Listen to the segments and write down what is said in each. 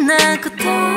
なこと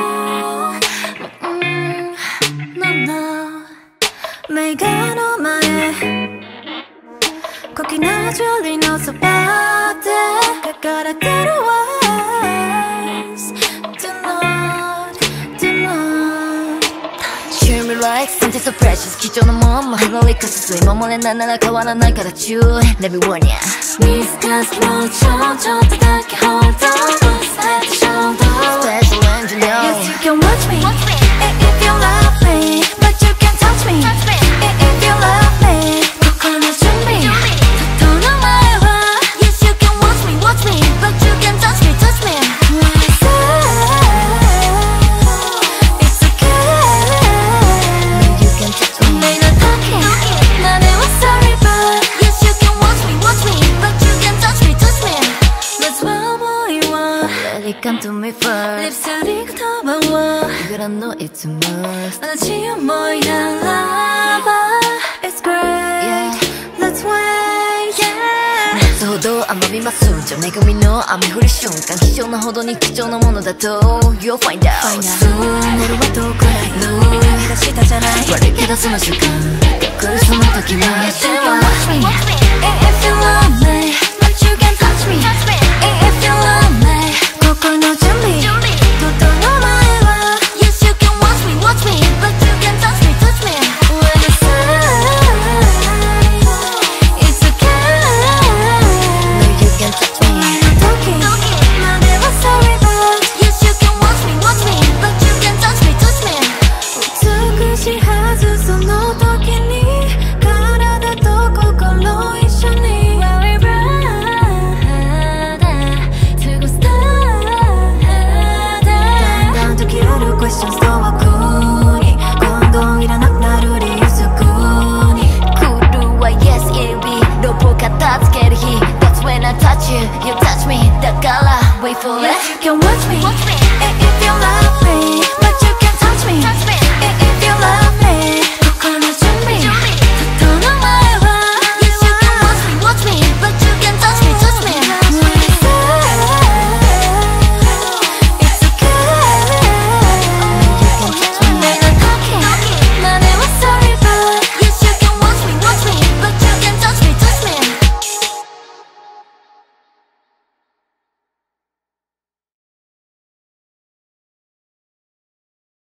No no 目がの前小気なジュリのそばで書かれてる words Do not, do not Treat me like something so precious 貴重なもんもヘロリックス水守れないなら変わらないから注意 Let me warn ya Miscast もうちょっとだけ Hold on Set the shoulder Special engineer Yes you can watch me If you love me But you can't touch me If you love me 心の準備整う前は Yes you can watch me But you can't touch me When I say It's okay No you can touch me 運命の時までは sorry but Yes you can watch me But you can't touch me Let's well boy one Let it come to me first リプサリク当番は You gotta know it's a must 同じ思いならば It's great Let's wait yeah 夏ほど甘みますじゃ恵みの雨降る瞬間貴重なほどに貴重なものだと You'll find out Soon 夜は遠くないの生み出したじゃない悪いけどその瞬間来るその時は Yes you can watch me